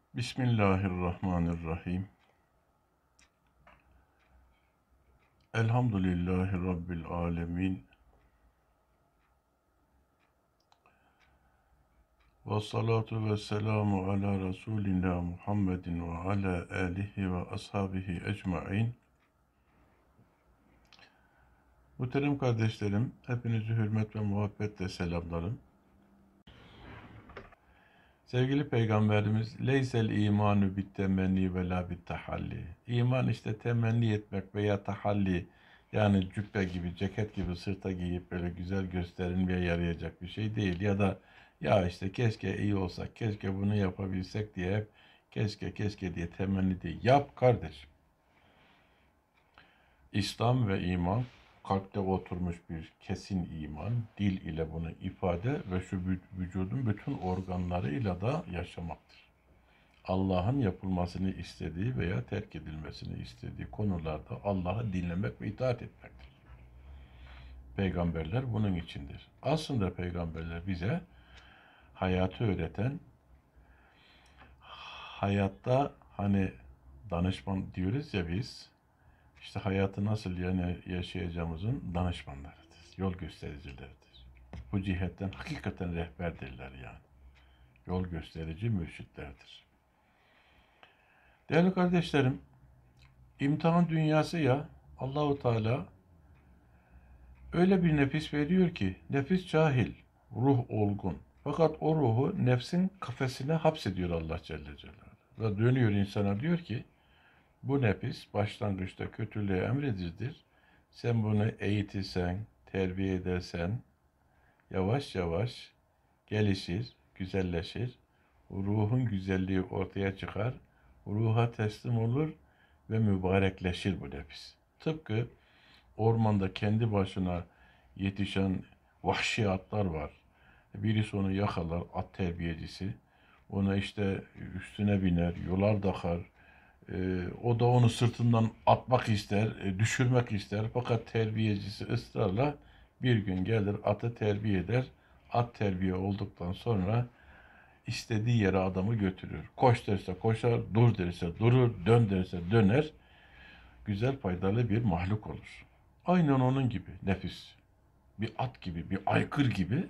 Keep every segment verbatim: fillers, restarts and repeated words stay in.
Bismillahirrahmanirrahim. Elhamdülillahi Rabbil alemin. Ve salatu ve selamu ala Resulina Muhammedin ve ala alihi ve ashabihi ecmain. Muhterem kardeşlerim, hepinizi hürmet ve muhabbetle selamlarım. Sevgili Peygamberimiz, leysel imanu bit temenni ve la bit tahalli. İman işte temenni etmek veya tahalli, yani cübbe gibi, ceket gibi sırta giyip böyle güzel gösterilmeye yarayacak bir şey değil. Ya da ya işte keşke iyi olsak, keşke bunu yapabilsek diye hep keşke keşke diye temenni değil. Yap kardeşim. İslam ve iman kalpte oturmuş bir kesin iman, dil ile bunu ifade ve şu vücudun bütün organlarıyla da yaşamaktır. Allah'ın yapılmasını istediği veya terk edilmesini istediği konularda Allah'ı dinlemek ve itaat etmektir. Peygamberler bunun içindir. Aslında peygamberler bize hayatı öğreten, hayatta hani danışman diyoruz ya biz, İşte hayatı nasıl yani yaşayacağımızın danışmanlarıdır, yol göstericileridir. Bu cihetten hakikaten rehberdirler yani. Yol gösterici mürşitlerdir. Değerli kardeşlerim, imtihan dünyası ya, Allahu Teala öyle bir nefis veriyor ki, nefis cahil, ruh olgun. Fakat o ruhu nefsin kafesine hapsediyor Allah Celle Celaluhu. Ve dönüyor insana diyor ki, bu nefis başlangıçta kötülüğe emredilir. Sen bunu eğitirsen, terbiye edersen yavaş yavaş gelişir, güzelleşir. Ruhun güzelliği ortaya çıkar. Ruha teslim olur ve mübarekleşir bu nefis. Tıpkı ormanda kendi başına yetişen vahşi atlar var. Birisi onu yakalar, at terbiyecisi. Ona işte üstüne biner, yolar takar. Ee, o da onu sırtından atmak ister, e, düşürmek ister. Fakat terbiyecisi ısrarla bir gün gelir atı terbiye eder. At terbiye olduktan sonra istediği yere adamı götürür. Koş derse koşar, dur derse durur, dön derse döner. Güzel, faydalı bir mahluk olur. Aynen onun gibi nefis. Bir at gibi, bir aykır gibi.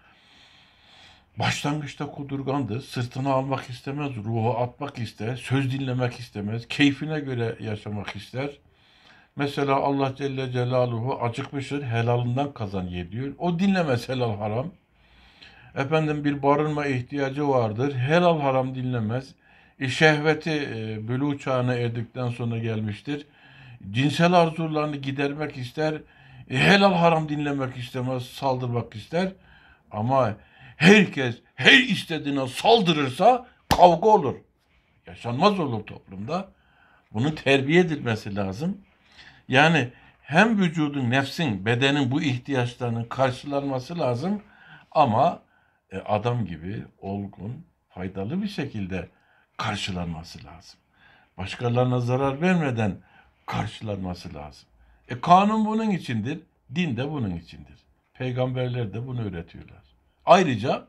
Başlangıçta kudurgandı, sırtına almak istemez, ruhu atmak ister, söz dinlemek istemez, keyfine göre yaşamak ister. Mesela Allah Celle Celaluhu acıkmıştır, helalından kazan ye diyor. O dinlemez helal haram. Efendim bir barınma ihtiyacı vardır, helal haram dinlemez. E, şehveti e, bülûğ çağına erdikten sonra gelmiştir. Cinsel arzularını gidermek ister, e, helal haram dinlemek istemez, saldırmak ister. Ama herkes her istediğine saldırırsa kavga olur. Yaşanmaz olur toplumda. Bunun terbiye edilmesi lazım. Yani hem vücudun, nefsin, bedenin bu ihtiyaçlarının karşılanması lazım ama e, adam gibi olgun, faydalı bir şekilde karşılanması lazım. Başkalarına zarar vermeden karşılanması lazım. E kanun bunun içindir, din de bunun içindir. Peygamberler de bunu öğretiyorlar. Ayrıca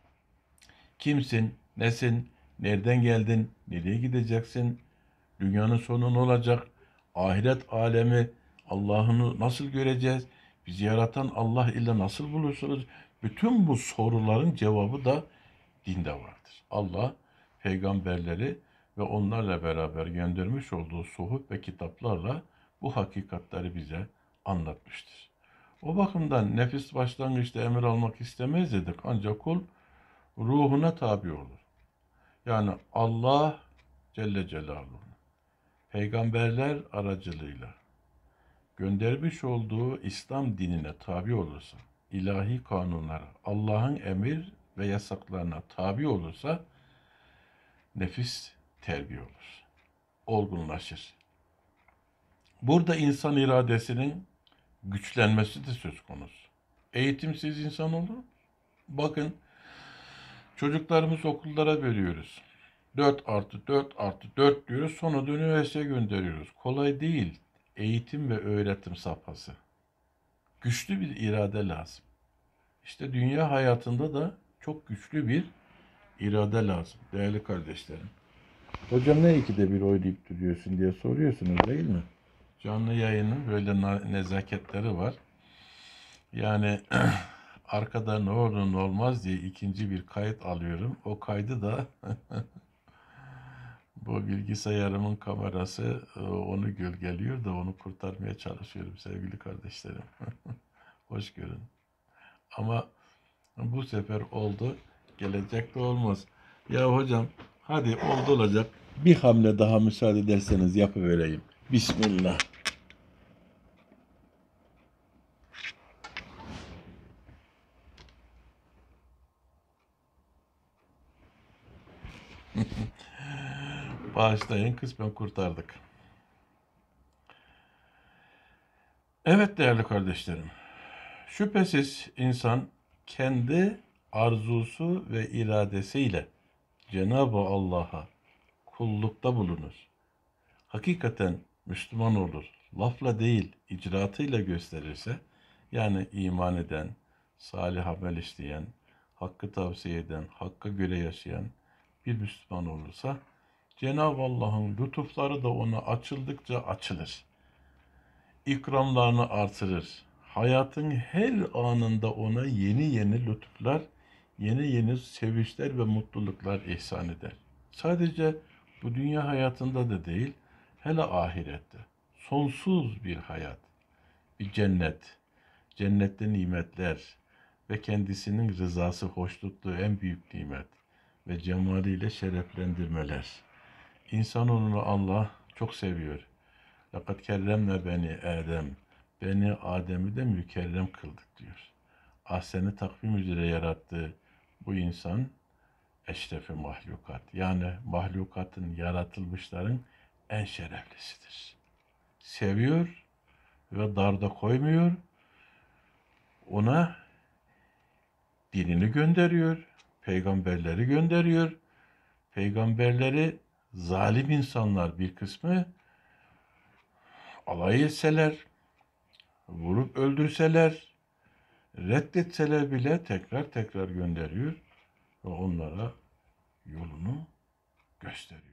kimsin, nesin, nereden geldin, nereye gideceksin, dünyanın sonu ne olacak, ahiret alemi, Allah'ını nasıl göreceğiz, bizi yaratan Allah ile nasıl buluşuruz, bütün bu soruların cevabı da dinde vardır. Allah peygamberleri ve onlarla beraber göndermiş olduğu suhuf ve kitaplarla bu hakikatleri bize anlatmıştır. O bakımdan nefis başlangıçta emir almak istemez dedik, ancak kul ruhuna tabi olur. Yani Allah Celle Celaluhu peygamberler aracılığıyla göndermiş olduğu İslam dinine tabi olursa, ilahi kanunlara, Allah'ın emir ve yasaklarına tabi olursa nefis terbiye olur, olgunlaşır. Burada insan iradesinin güçlenmesi de söz konusu. Eğitimsiz insan olur. Bakın, çocuklarımız okullara veriyoruz. dört artı dört artı dört diyoruz. Sonra da üniversiteye gönderiyoruz. Kolay değil. Eğitim ve öğretim safhası. Güçlü bir irade lazım. İşte dünya hayatında da çok güçlü bir irade lazım değerli kardeşlerim. Hocam ne ikide bir oynayıp duruyorsun diye soruyorsunuz değil mi? Canlı yayının böyle nezaketleri var. Yani arkada ne olur ne olmaz diye ikinci bir kayıt alıyorum. O kaydı da bu bilgisayarımın kamerası e, onu gölgeliyor da onu kurtarmaya çalışıyorum sevgili kardeşlerim. Hoş görün. Ama bu sefer oldu. Gelecekte olmaz. Ya hocam hadi oldu olacak. Bir hamle daha müsaade ederseniz yapıvereyim. Bismillah. Bağışlayın, kısmen kurtardık. Evet değerli kardeşlerim. Şüphesiz insan kendi arzusu ve iradesiyle Cenab-ı Allah'a kullukta bulunur. Hakikaten Müslüman olur. Lafla değil, icraatıyla gösterirse, yani iman eden, salih amel işleyen, hakkı tavsiye eden, hakka göre yaşayan bir Müslüman olursa, Cenab-ı Allah'ın lütufları da ona açıldıkça açılır. İkramlarını artırır. Hayatın her anında ona yeni yeni lütuflar, yeni yeni sevinçler ve mutluluklar ihsan eder. Sadece bu dünya hayatında da değil, hele ahirette. Sonsuz bir hayat, bir cennet, cennette nimetler ve kendisinin rızası, hoşnutluğu en büyük nimet ve cemaliyle şereflendirmeler. İnsanoğlunu Allah çok seviyor. Fakat kerremle beni Adem, beni Adem'i de mükerrem kıldık diyor. Ahsen-i takvim üzere yarattığı bu insan eşrefi mahlukat. Yani mahlukatın, yaratılmışların en şereflisidir. Seviyor ve darda koymuyor. Ona dinini gönderiyor, peygamberleri gönderiyor. Peygamberleri zalim insanlar bir kısmı alay etseler, vurup öldürseler, reddetseler bile tekrar tekrar gönderiyor ve onlara yolunu gösteriyor.